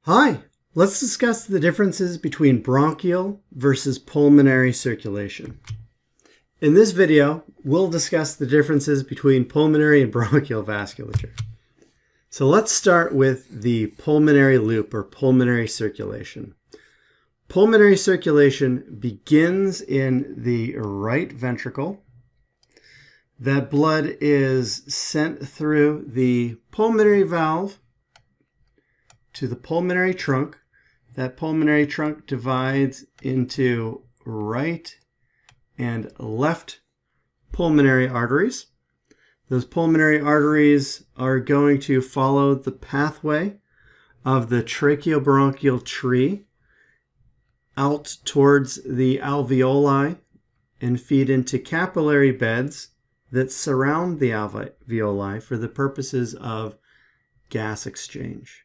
Hi, let's discuss the differences between bronchial versus pulmonary circulation. In this video, we'll discuss the differences between pulmonary and bronchial vasculature. So let's start with the pulmonary loop or pulmonary circulation. Pulmonary circulation begins in the right ventricle. That blood is sent through the pulmonary valve to the pulmonary trunk. That pulmonary trunk divides into right and left pulmonary arteries. Those pulmonary arteries are going to follow the pathway of the tracheobronchial tree out towards the alveoli and feed into capillary beds that surround the alveoli for the purposes of gas exchange.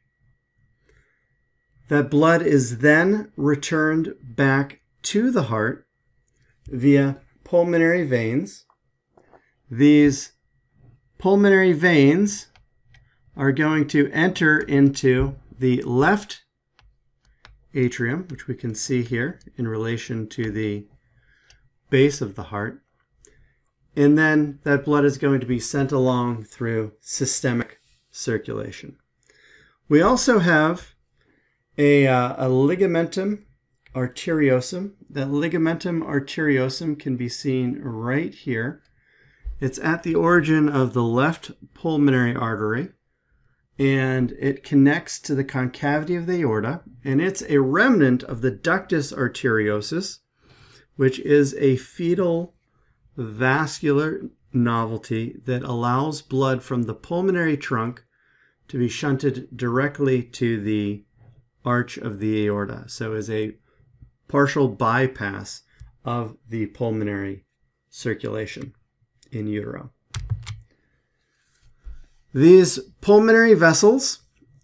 That blood is then returned back to the heart via pulmonary veins. These pulmonary veins are going to enter into the left atrium, which we can see here in relation to the base of the heart. And then that blood is going to be sent along through systemic circulation. We also have a ligamentum arteriosum. That ligamentum arteriosum can be seen right here. It's at the origin of the left pulmonary artery, and it connects to the concavity of the aorta, and it's a remnant of the ductus arteriosus, which is a fetal vascular novelty that allows blood from the pulmonary trunk to be shunted directly to the arch of the aorta, so is a partial bypass of the pulmonary circulation in utero. These pulmonary vessels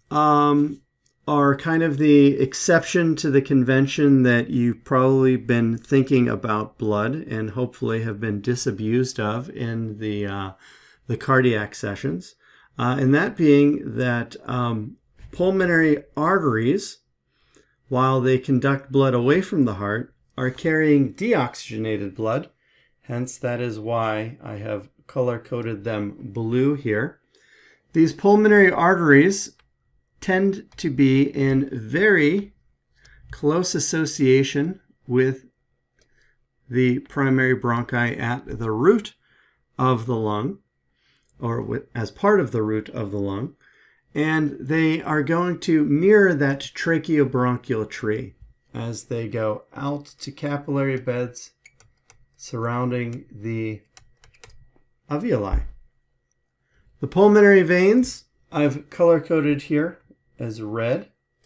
are kind of the exception to the convention that you've probably been thinking about blood and hopefully have been disabused of in the cardiac sessions, and that being that pulmonary arteries, while they conduct blood away from the heart, are carrying deoxygenated blood. Hence, that is why I have color-coded them blue here. These pulmonary arteries tend to be in very close association with the primary bronchi at the root of the lung, or as part of the root of the lung. And they are going to mirror that tracheobronchial tree as they go out to capillary beds surrounding the alveoli. The pulmonary veins I've color-coded here as red.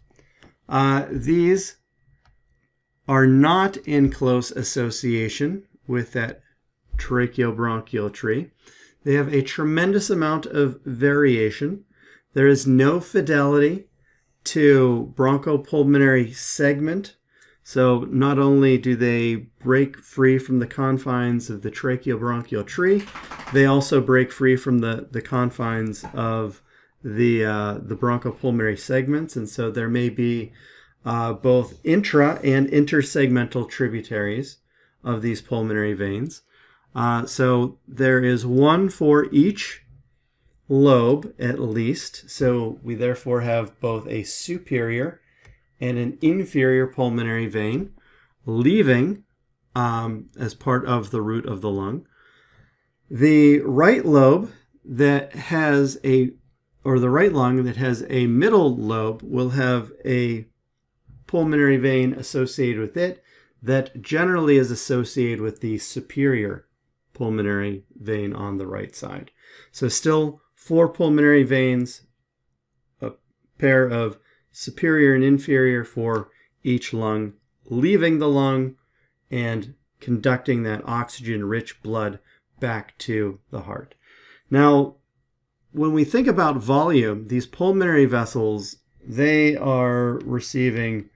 These are not in close association with that tracheobronchial tree. They have a tremendous amount of variation. There is no fidelity to bronchopulmonary segment. So not only do they break free from the confines of the tracheobronchial tree, they also break free from the confines of the bronchopulmonary segments. And so there may be both intra and intersegmental tributaries of these pulmonary veins. So there is one for each lobe at least, so we therefore have both a superior and an inferior pulmonary vein leaving as part of the root of the lung. The right lobe that has the right lung that has a middle lobe will have a pulmonary vein associated with it that generally is associated with the superior pulmonary vein on the right side. So still 4 pulmonary veins, a pair of superior and inferior for each lung, leaving the lung and conducting that oxygen-rich blood back to the heart. Now, when we think about volume, these pulmonary vessels, they are receiving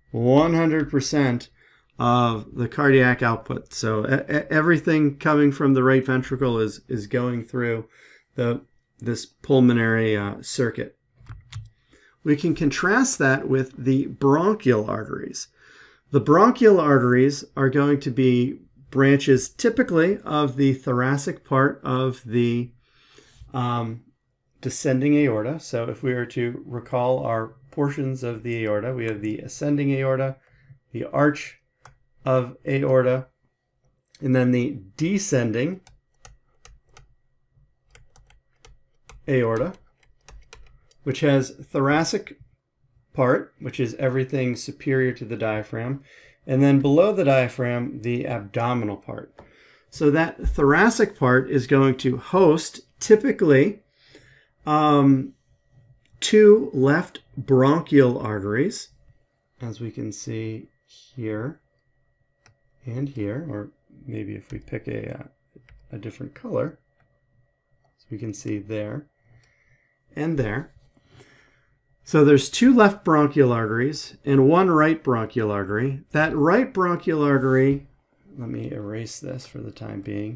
100% of the cardiac output. So everything coming from the right ventricle is going through this pulmonary circuit. we can contrast that with the bronchial arteries. The bronchial arteries are going to be branches typically of the thoracic part of the descending aorta. So if we were to recall our portions of the aorta, we have the ascending aorta, the arch of aorta, and then the descending aorta, which has thoracic part, which is everything superior to the diaphragm, and then below the diaphragm, the abdominal part. So that thoracic part is going to host typically 2 left bronchial arteries, as we can see here and here, or maybe if we pick a different color, so we can see there and there. So there's 2 left bronchial arteries and 1 right bronchial artery. That right bronchial artery, let me erase this for the time being,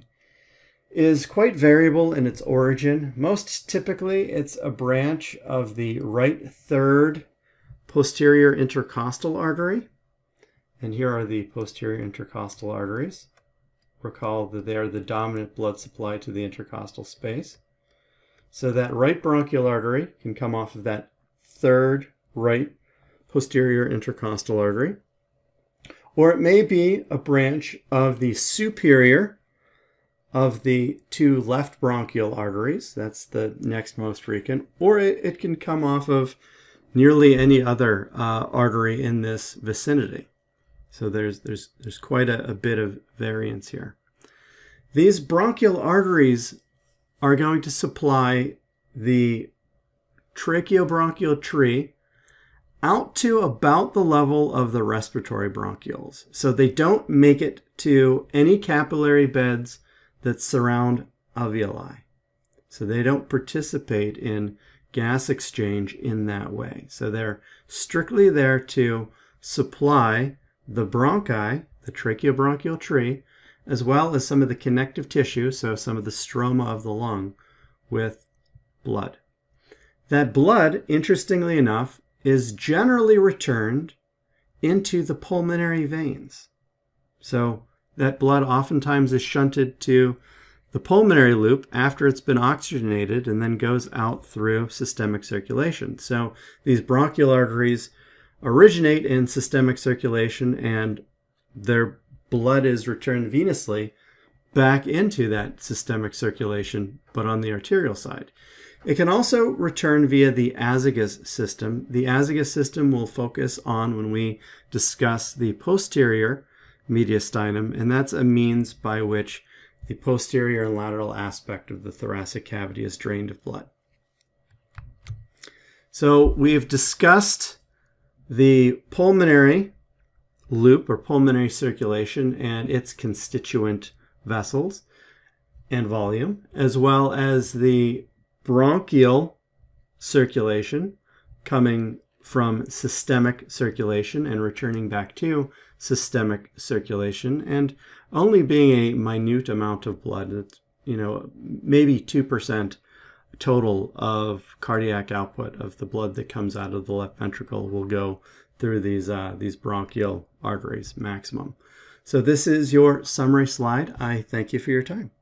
is quite variable in its origin. Most typically, it's a branch of the right third posterior intercostal artery. And here are the posterior intercostal arteries. Recall that they are the dominant blood supply to the intercostal space. So that right bronchial artery can come off of that third right posterior intercostal artery. Or it may be a branch of the superior of the 2 left bronchial arteries. That's the next most frequent. Or it can come off of nearly any other artery in this vicinity. So there's quite a bit of variance here. These bronchial arteries are going to supply the tracheobronchial tree out to about the level of the respiratory bronchioles. So they don't make it to any capillary beds that surround alveoli. So they don't participate in gas exchange in that way. So they're strictly there to supply the bronchi, the tracheobronchial tree, as well as some of the connective tissue, so some of the stroma of the lung, with blood. That blood, interestingly enough, is generally returned into the pulmonary veins. So that blood oftentimes is shunted to the pulmonary loop after it's been oxygenated and then goes out through systemic circulation. So these bronchial arteries originate in systemic circulation and their blood is returned venously back into that systemic circulation, but on the arterial side. It can also return via the azygous system. The azygous system we'll focus on when we discuss the posterior mediastinum, and that's a means by which the posterior and lateral aspect of the thoracic cavity is drained of blood. So we've discussed the pulmonary loop or pulmonary circulation and its constituent vessels and volume, as well as the bronchial circulation coming from systemic circulation and returning back to systemic circulation, and only being a minute amount of blood. It's, maybe 2% total of cardiac output of the blood that comes out of the left ventricle will go through these bronchial arteries maximum. So this is your summary slide. I thank you for your time.